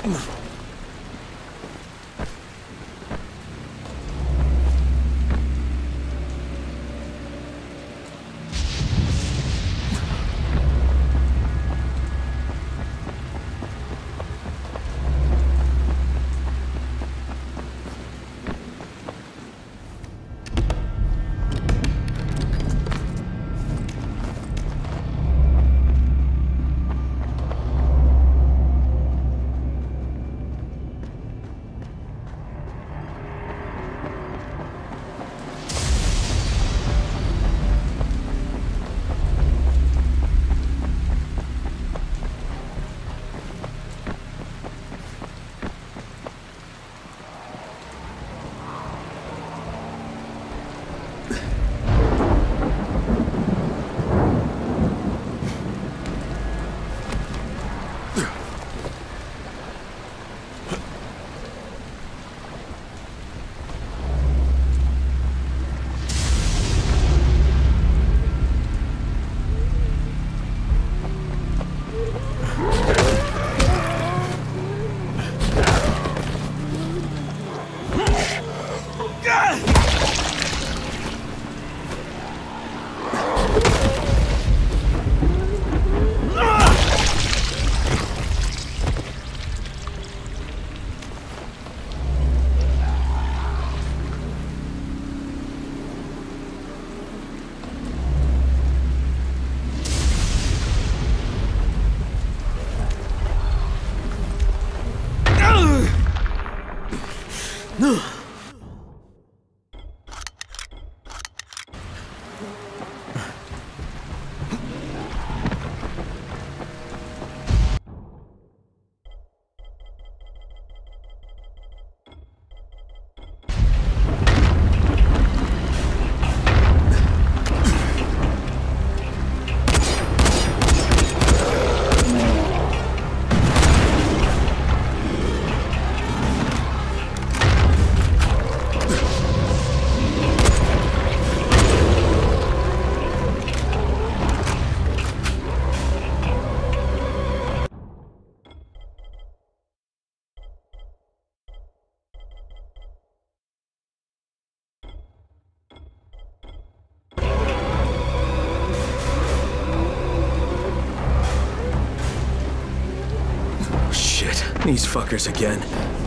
These fuckers again.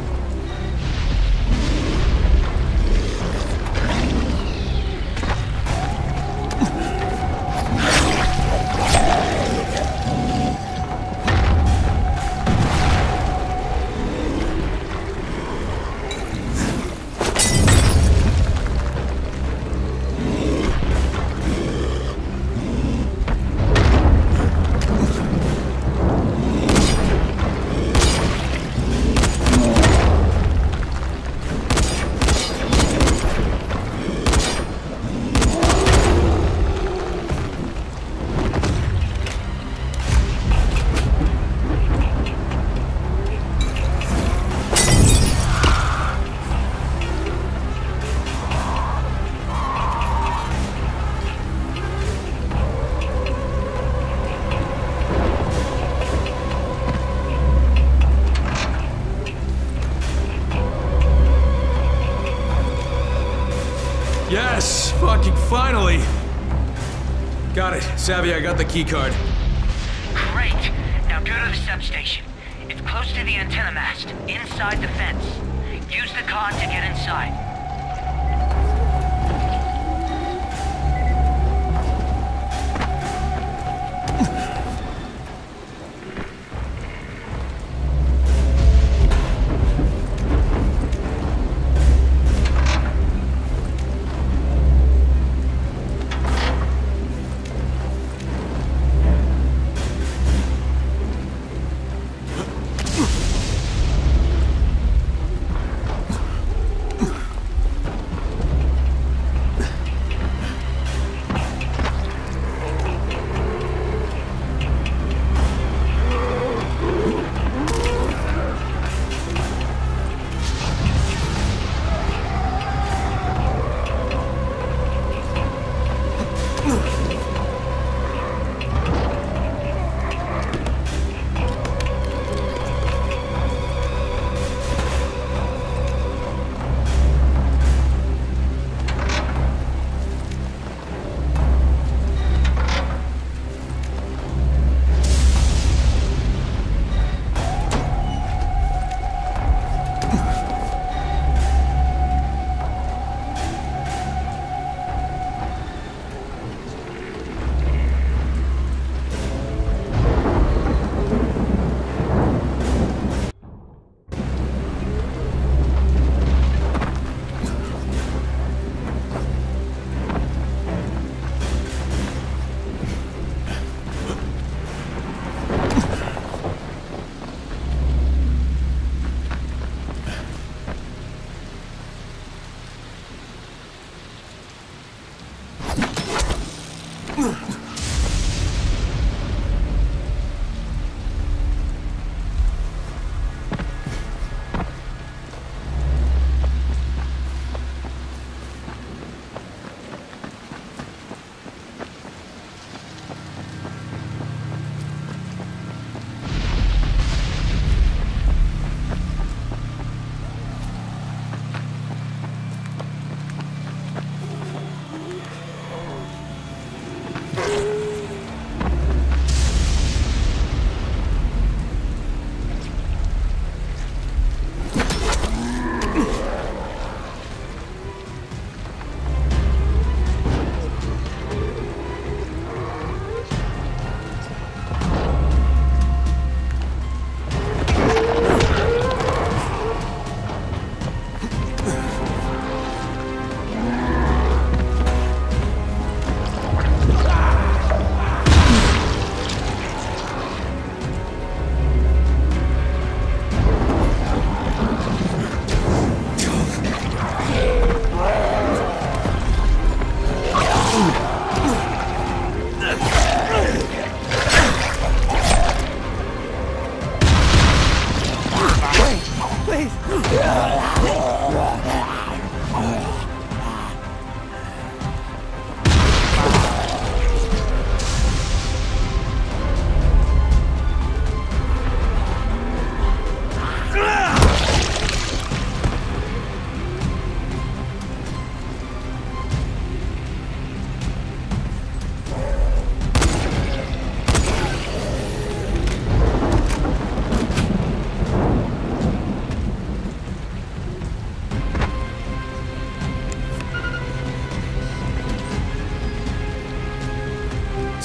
Yes! Fucking finally! Got it. Savvy, I got the keycard. Great! Now go to the substation. It's close to the antenna mast, inside the fence. Use the card to get inside.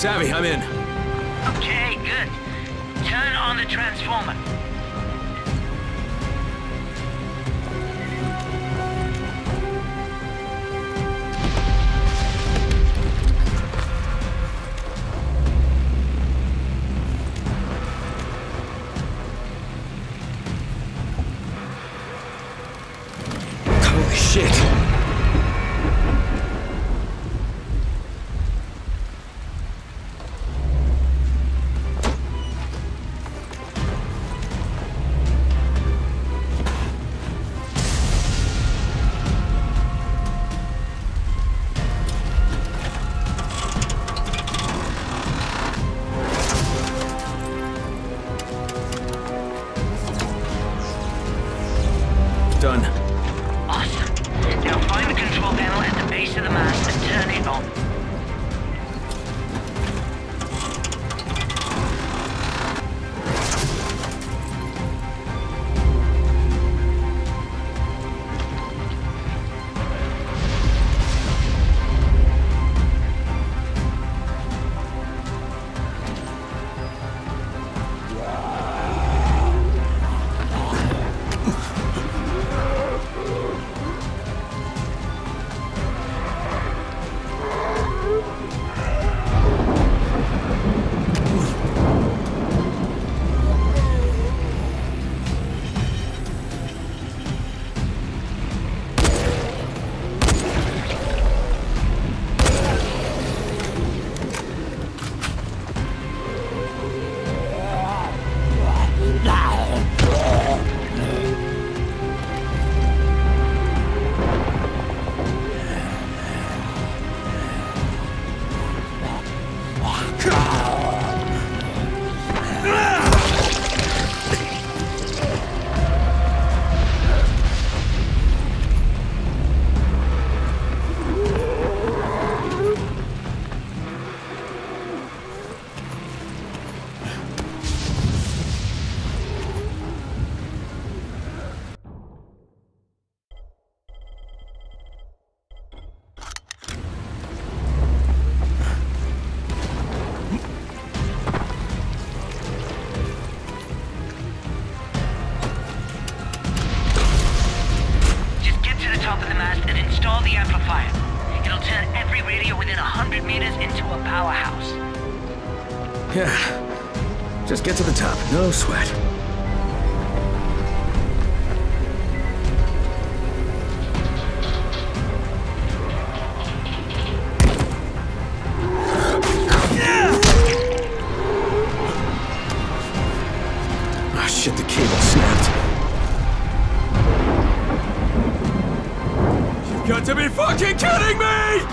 Savvy, I'm in. Okay, good. Turn on the transformer. Holy shit. Done. Awesome. Now find the control panel at the base of the mast and turn it on. Top of the mast and install the amplifier. It'll turn every radio within 100 meters into a powerhouse. Yeah. Just get to the top. No sweat. Ah, shit, the cable snapped. You've got to be fucking kidding me!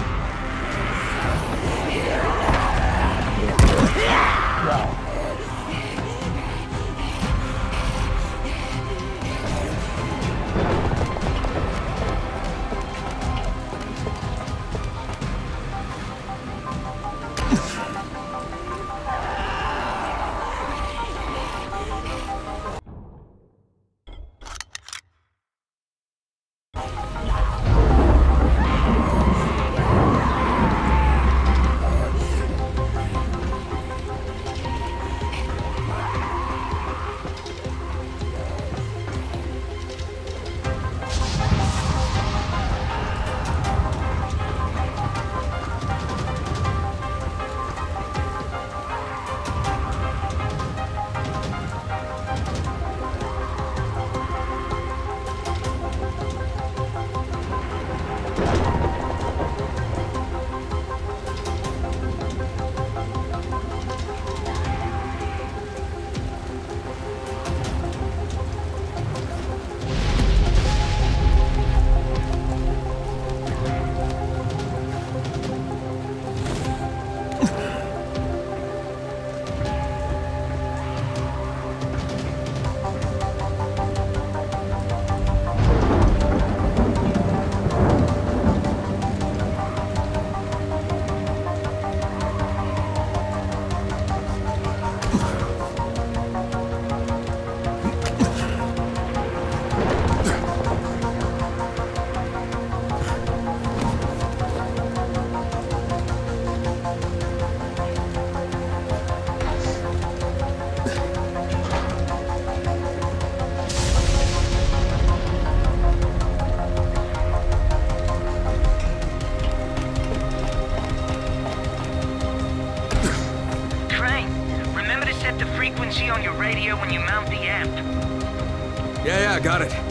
set the frequency on your radio when you mount the amp. Yeah, got it.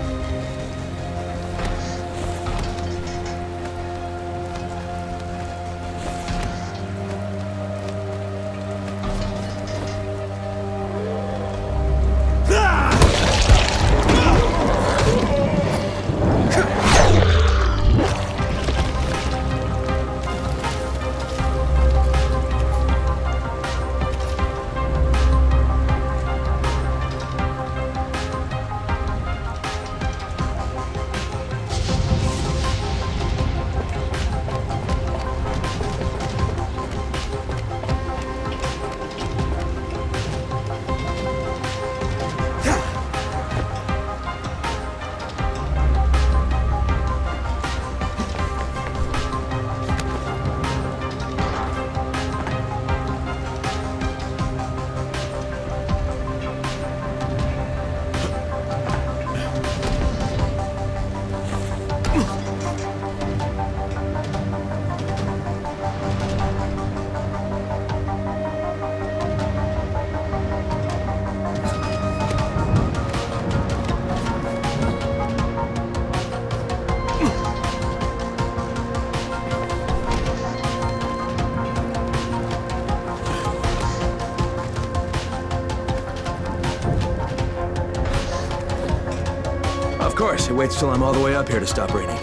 Of course, it waits till I'm all the way up here to stop raining.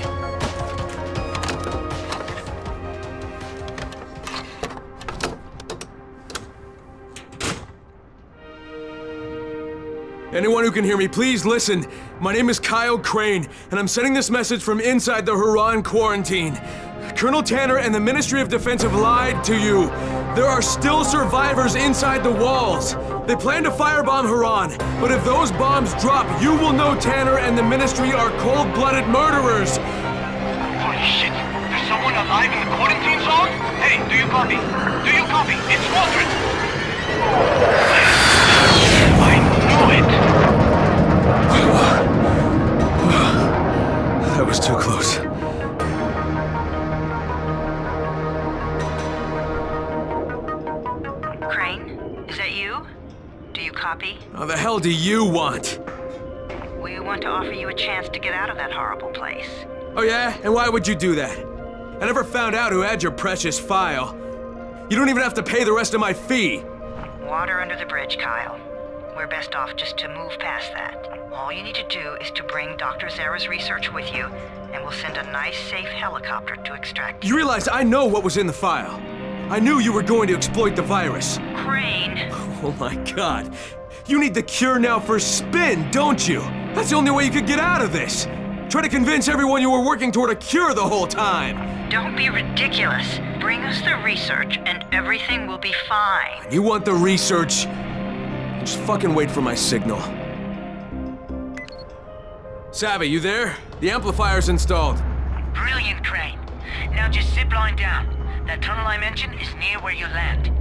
Anyone who can hear me, please listen. My name is Kyle Crane, and I'm sending this message from inside the Huron quarantine. Colonel Tanner and the Ministry of Defense have lied to you. There are still survivors inside the walls. They plan to firebomb Huron, but if those bombs drop, you will know Tanner and the Ministry are cold-blooded murderers. Holy shit! There's someone alive in the quarantine zone? Hey, do you copy? Do you copy? It's Waldron! I knew it! That was too close. Crane, is that you? Do you copy? How the hell do you want? We want to offer you a chance to get out of that horrible place. Oh yeah? And why would you do that? I never found out who had your precious file. You don't even have to pay the rest of my fee. Water under the bridge, Kyle. We're best off just to move past that. All you need to do is to bring Dr. Zara's research with you, and we'll send a nice, safe helicopter to extract you. You realize I know what was in the file. I knew you were going to exploit the virus. Crane! Oh my god. You need the cure now for spin, don't you? That's the only way you could get out of this. Try to convince everyone you were working toward a cure the whole time. Don't be ridiculous. Bring us the research, and everything will be fine. You want the research? Just fucking wait for my signal. Savvy, you there? The amplifier's installed. Brilliant, Crane. Now just zipline down. That tunnel I mentioned is near where you land.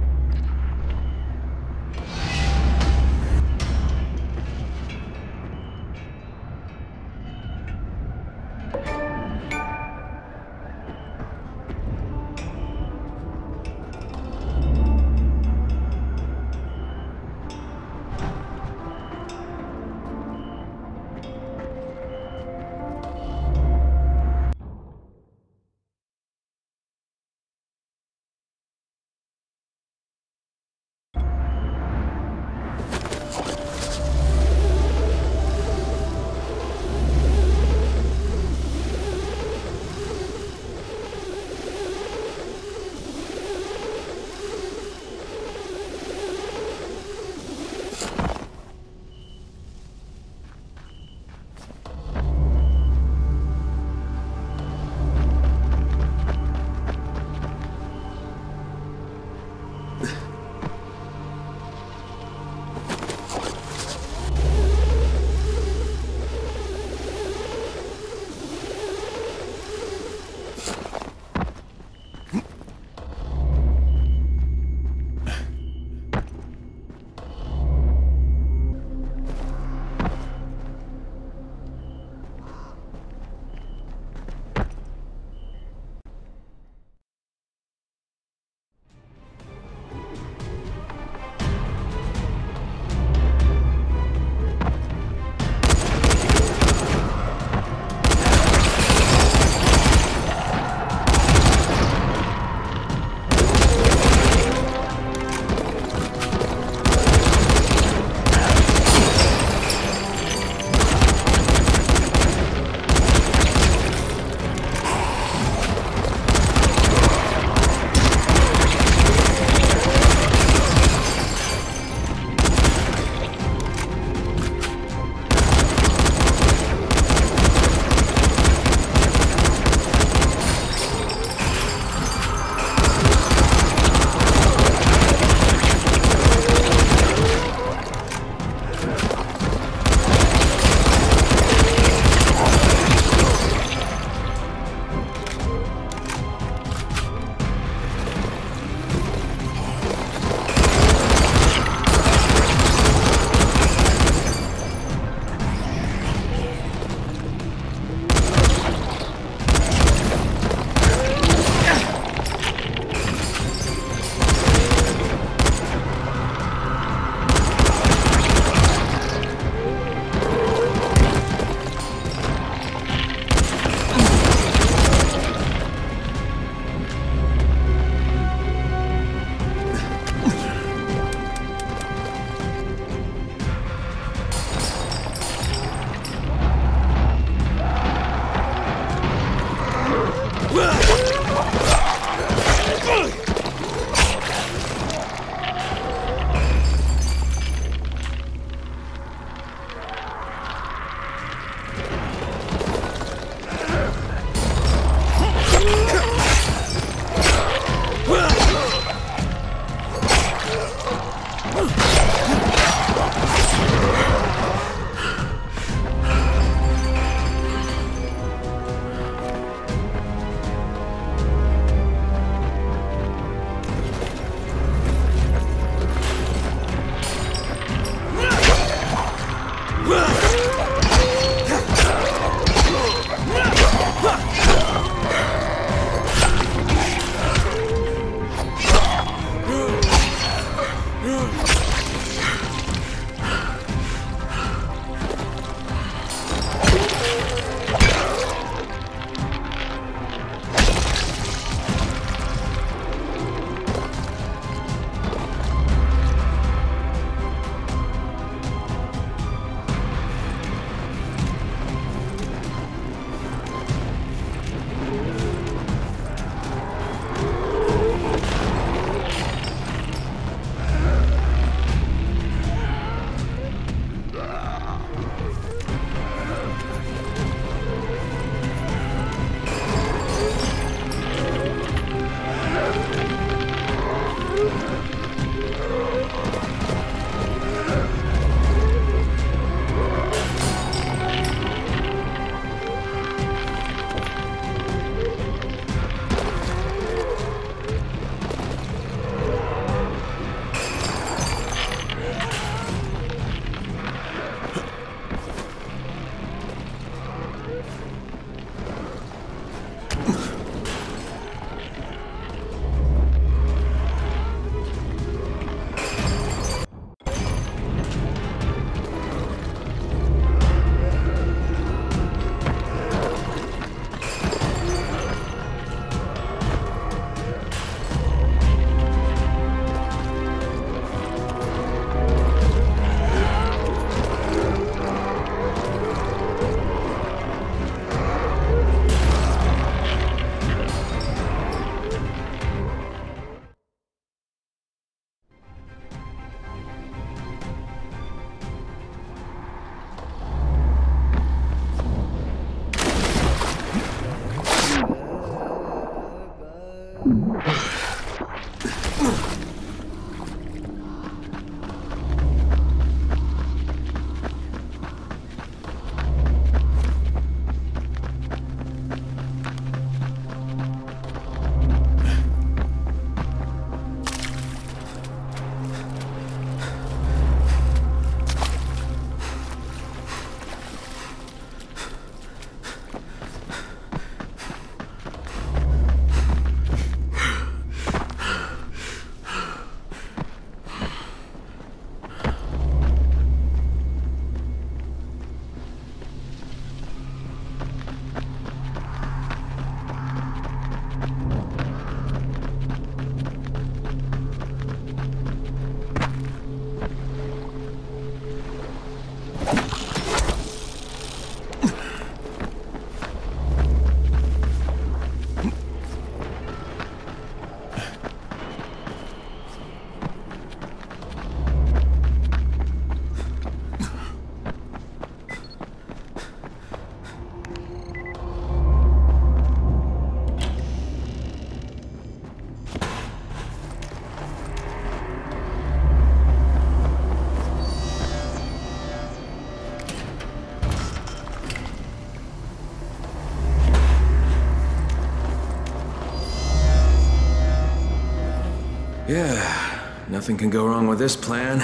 Yeah, nothing can go wrong with this plan.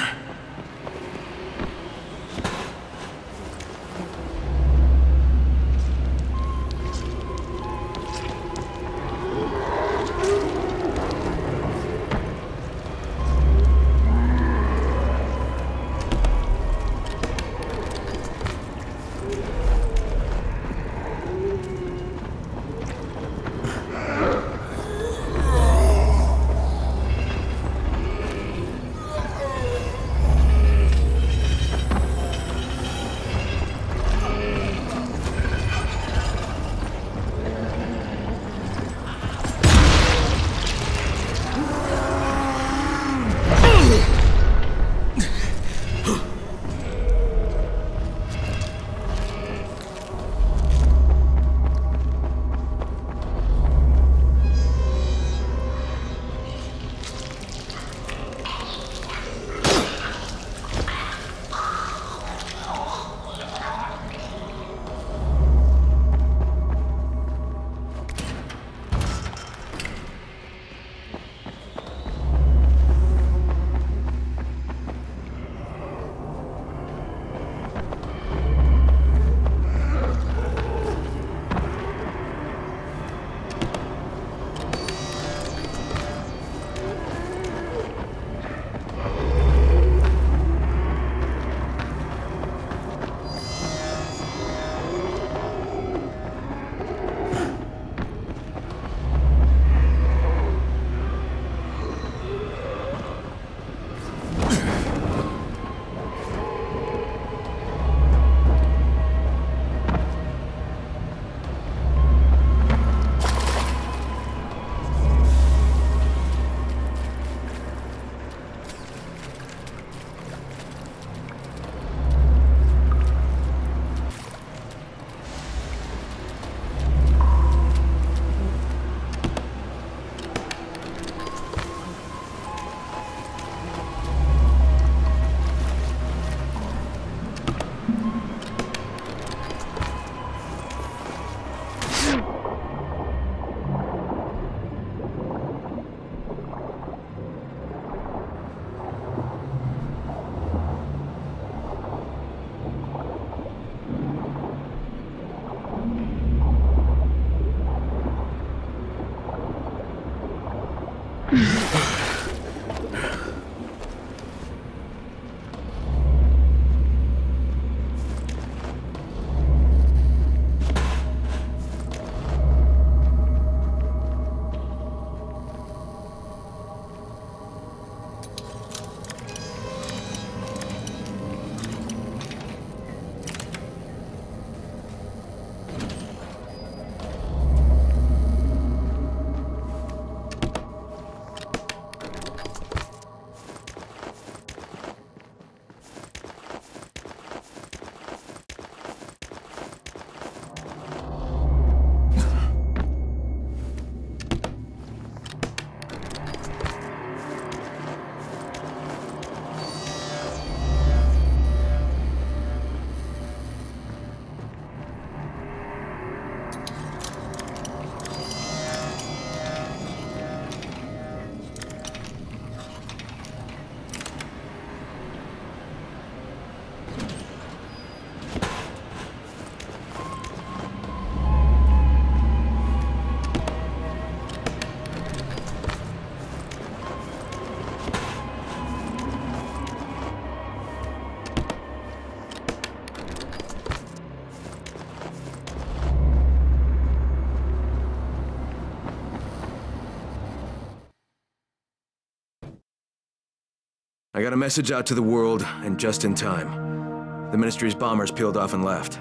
I got a message out to the world, and just in time. The Ministry's bombers peeled off and left.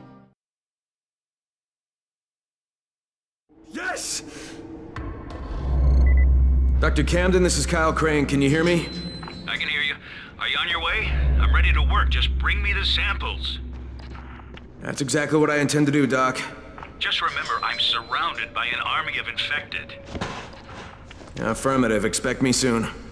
Yes! Dr. Camden, this is Kyle Crane. Can you hear me? I can hear you. Are you on your way? I'm ready to work. Just bring me the samples. That's exactly what I intend to do, Doc. Just remember, I'm surrounded by an army of infected. Affirmative. Expect me soon.